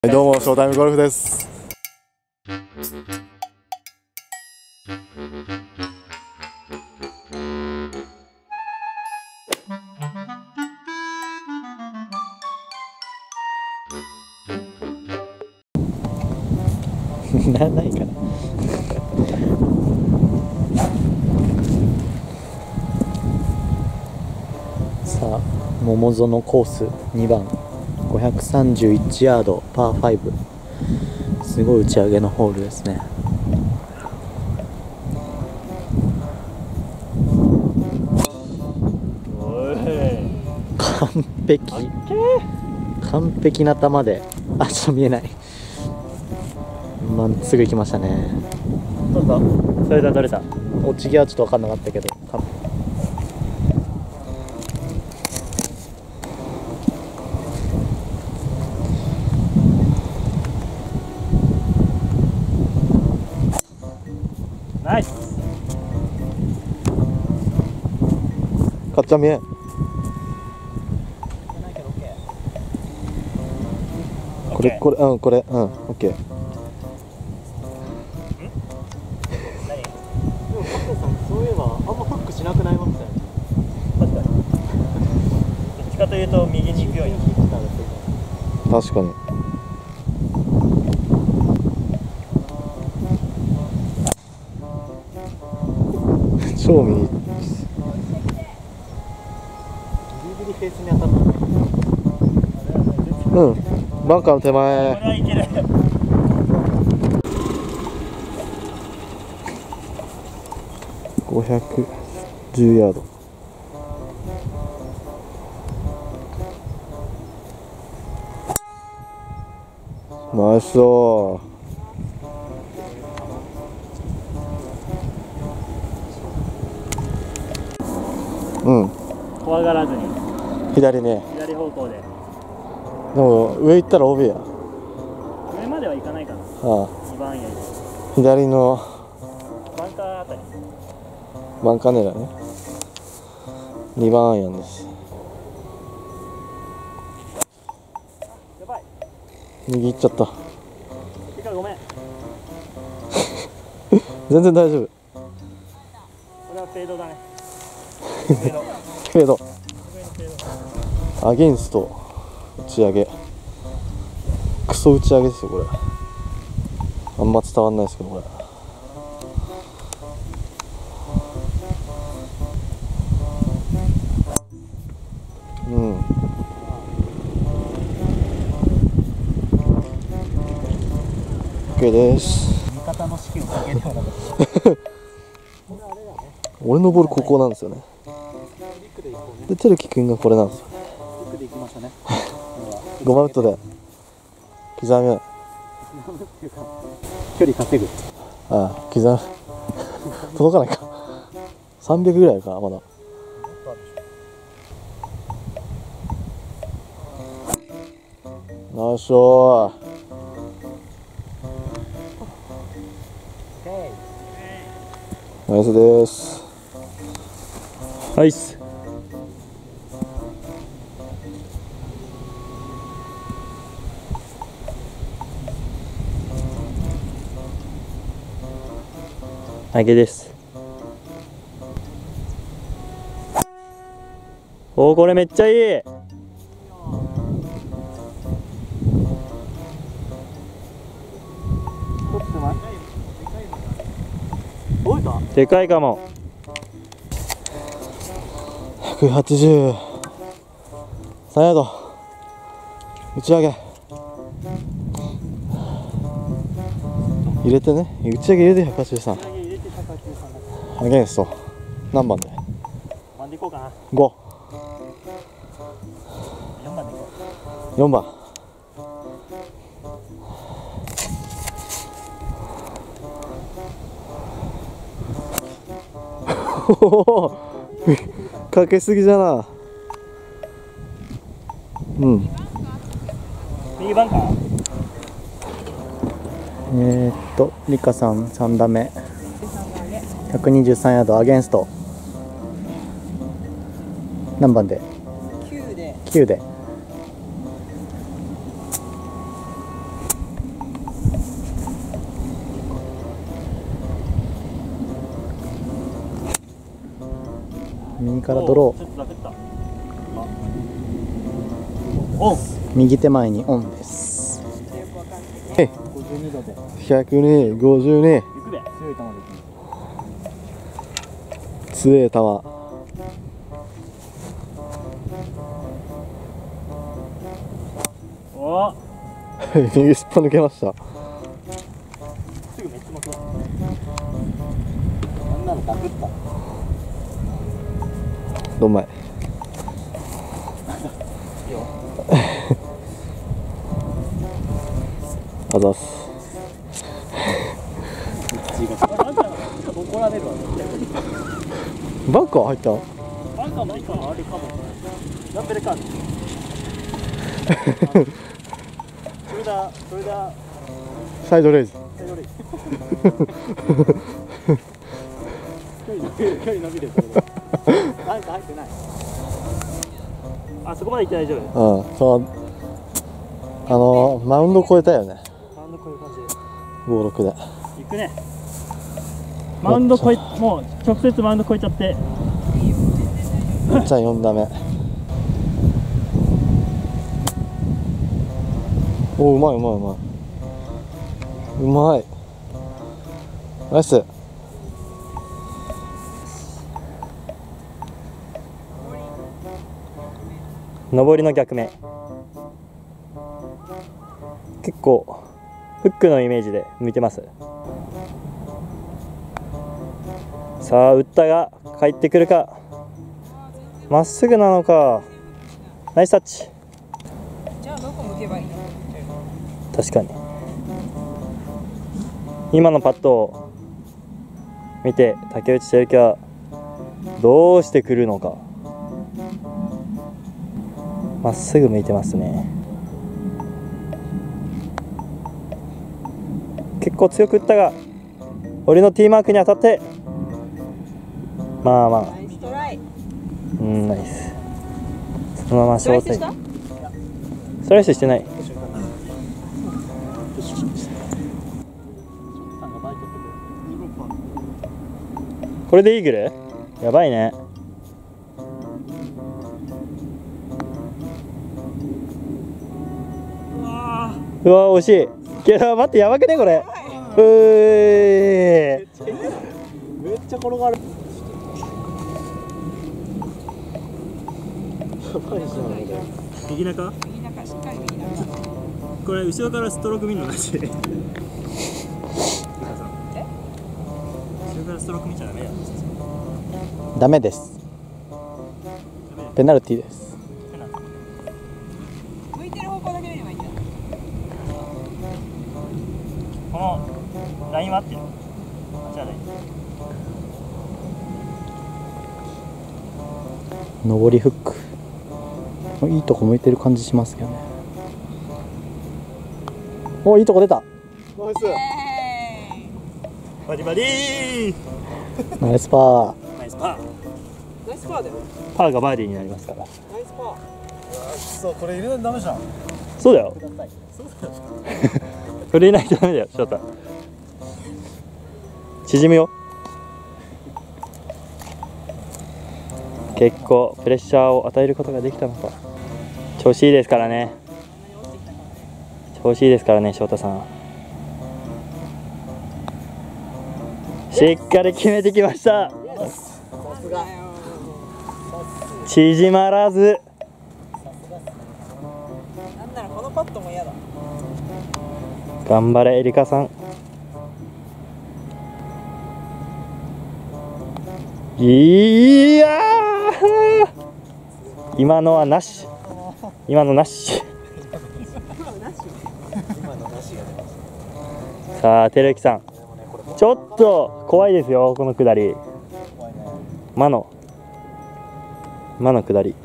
どうも、ショータイムゴルフです。ないかな。さあ、桃園コース2番531ヤードパー5、すごい打ち上げのホールですね。完璧な球で、ちょっと見えない。まっすぐ行きましたね。どうぞ。それだ、どれだ。落ち際はちょっと分かんなかったけど。ナイス。かっちゃん見え。これ、オッケー。そういえば、あんまフックしなくなりましたよね。確かに。どっちかというと、右に行くように。確かに。超右。ギリギリフェースに当たった。バンカーの手前。これはいける。510ヤード。ナイスオー。怖がらずに左ね。左方向で。でも上行ったら OB や。上までは行かないかな。2番アイアン。左のバンカーあたり。バンカー狙いね。2番アイアンです。やばい。右行っちゃった。ごめん。全然大丈夫。これはフェードだね。フェード。アゲンスト打ち上げ。クソ打ち上げですよこれ。あんま伝わんないですけどこれ。OK です。味方の士気を下げるようなこと俺のボールここなんですよね。で、てるきくんがこれなんですよ。5番ウッドで刻む。距離稼ぐ。刻む。届かないか。300ぐらいかな、まだ。ナイスショー。ナイスです。ナイス。上げです。おお、これめっちゃいい。でかいかも。183ヤード打ち上げ入れてね。打ち上げ入れて183。アゲンスト何番で番でいこうかな。5。4番でいこう。4番。かけすぎじゃな。右バンカー。リカさん3打目。123ヤードアゲンスト。何番で？9で。 右からドロー。 オン。 右手前にオンです。 52度で。 102、52。強い球。 お。 右すっぽ抜けました。 すぐめっちゃ巻く。あんなのガクッと。 どんまい。 いいよ。 あざす。 怒られるわ。 バンカー入った。 バンカーもいいかな、あれかも。ランベルカード。それだ。 サイドレイズ。 サイドレイズ。距離伸びる。バンカー入ってない。あそこまで行って大丈夫。 うん、そう。マウンド越えたよね。 マウンド越える感じ。 56で。 行くね。マウンド越え、もう直接マウンド越えちゃって。 じゃあ4打目。お、うまい。うまい。ナイス。 上りの逆目。結構フックのイメージで向いてます。さあ打ったが帰ってくるか。まっすぐなのか。ナイスタッチ。 じゃあどこ向けばいいの？ 確かに今のパットを見て竹内輝樹はどうしてくるのか。まっすぐ向いてますね。結構強く打ったが俺の T マークに当たってまあまあナイストライ。 ナイス。そのままショートイン。スライスしてない。これでイーグル？やばいね。うわ惜しい。けど待って、やばくねこれ。 めっちゃ転がる。 右中？ 右中、しっかり右中。 これ後ろからストローク見るのなし。後ろからストローク見ちゃダメだ。 ダメです。ペナルティーです。 向いてる方向だけ見ればいいんだ。 このラインは合ってる？じゃあ上りフック。いいとこ向いてる感じしますけどね。お、いいとこ出た。ナイス。 バリバリー。 ナイスパー。 ナイスパー。 ナイスパーだよ。 パーがバーディーになりますから。 ナイスパー。 そう、これ入れないとダメじゃん。 そうだよ。それ入れないとダメだよ、翔太。縮むよ。結構プレッシャーを与えることができたのか。調子いいですからね。調子いいですからね、翔太さん。しっかり決めてきました。縮まらず。 なんならこのパットも嫌だ。 頑張れエリカさん。いやー、今のはなし。今のなし。さあ照之さん、ちょっと怖いですよこの下り。魔の下り。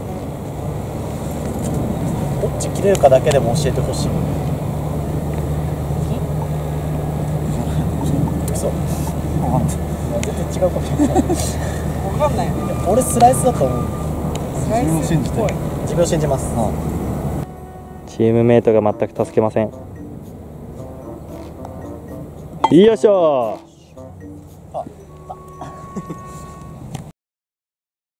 どっち切れるかだけでも教えてほしい。そう全然違うかもしれない。 わかんないよ。 俺スライスだと思う。 スライスっぽい。 自分を信じます。 チームメイトが全く助けません。よいしょー。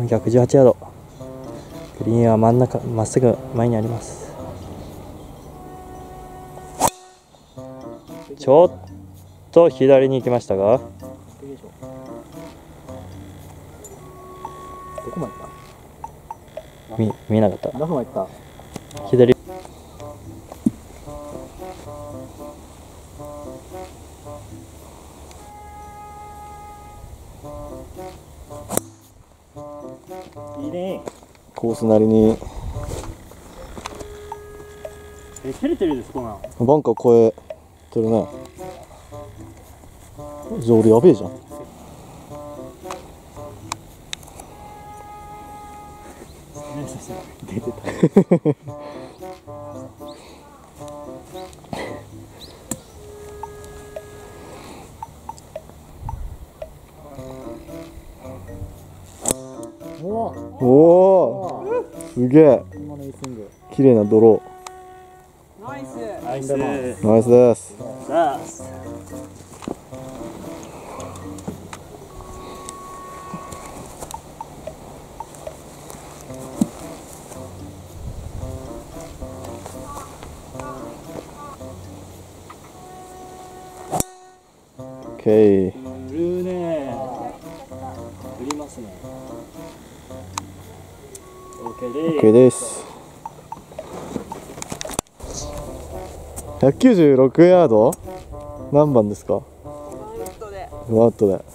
418ヤード。グリーンは真ん中、まっすぐ前にあります。ちょっと左に行きましたが、 どこまで行った？ 見えなかった。 ラフまで行った。 左。 いいね。 コースなりに照れてるです、こんなん。 バンカー越えてるね。じゃあ俺やべえじゃん。 出てた。 おお、すげえ。綺麗なドロナイス。 ナイス。 ー。ナイスです。 さあ。 オッケー。 振るね。振りますね。 オッケーです。196ヤード。何番ですか？ワットで。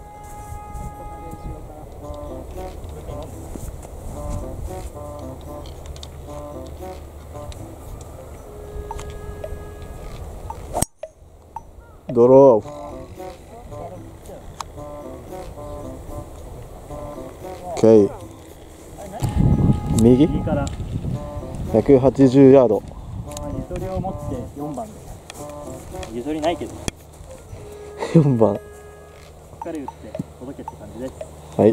ドロー。オッケー。右から 180ヤード。 ゆとりを持って4番で。ゆとりないけど。 4番。 しっかり打って届けって感じです。 はい。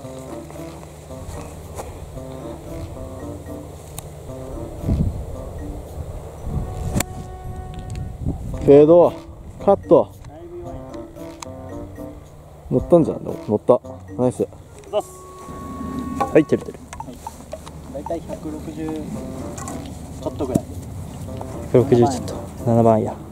フェードカット。 だいぶ弱い。 乗ったんじゃん。乗った。ナイス。 どうす。 はい、てるてる。 だいたい160ちょっとぐらい。 160ちょっと。7番や。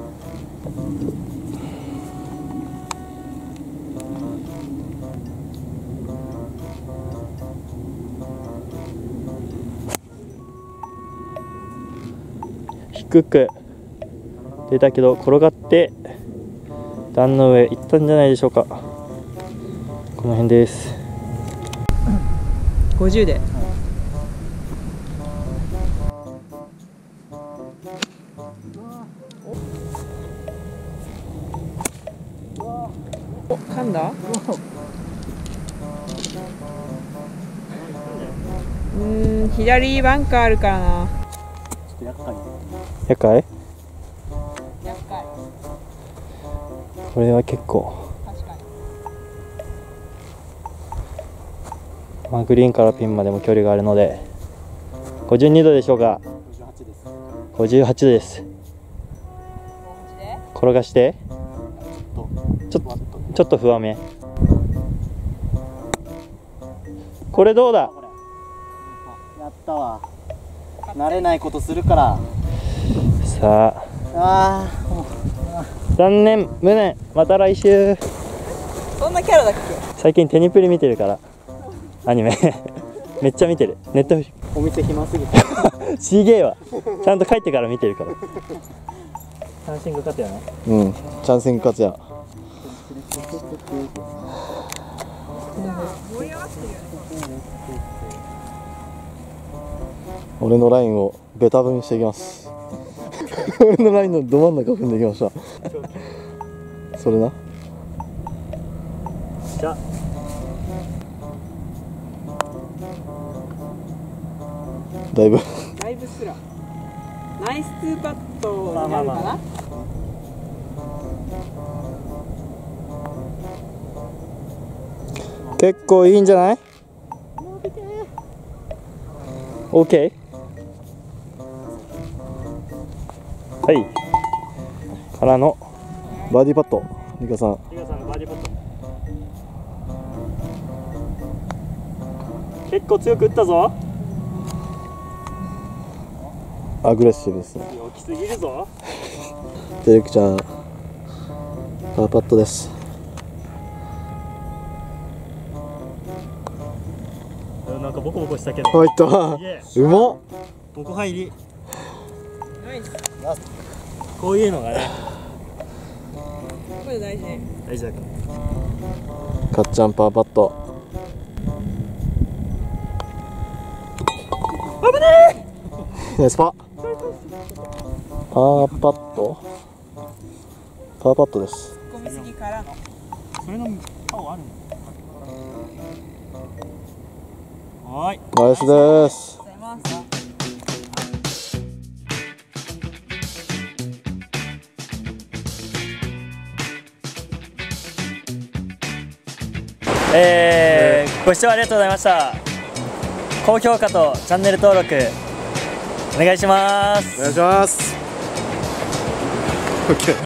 低く出たけど転がって段の上行ったんじゃないでしょうか。この辺です。 50で。お、噛んだ？左バンカーあるからな。 ちょっと厄介。 厄介？ 厄介。 これは結構。 確かに。 まあグリーンからピンまでも距離があるので52度でしょうか。 58です。 58です。転がしてちょっと不安め。これどうだ。 やったわ。慣れないことするから。 さあ残念無念。また来週。 そんなキャラだっけ？ 最近テニプリ見てるからアニメめっちゃ見てる。ネットフリ。 お店暇すぎてちげえわ。ちゃんと帰ってから見てるから。 チャンシング勝つやね。 うん、チャンシング勝つや。俺のラインをベタ踏みしていきます俺のラインのど真ん中踏んでいきましたそれな。 じゃあだいぶだいぶすら。ナイス2パットになるかな。 結構いいんじゃない？ OK。 はいからのバーディーパット。リカさん。 リカさんのバーディーパット。 結構強く打ったぞ。 アグレッシブですね。 大きすぎるぞ。 てるきちゃんパーパットです。 なんかボコボコしたけど。 入った。うまっ。 ボコ入り。 ナイス。 こういうのがね。 これ大事ね。 大事だから。 かっちゃんパーパット。 危ねナイスパ。パーパット。パーパットです。 込みすぎからの。 それの青あるの。はい。 ナイスです。 ありがとうございます。 ご視聴ありがとうございました。高評価とチャンネル登録お願いします。 お願いします。OK。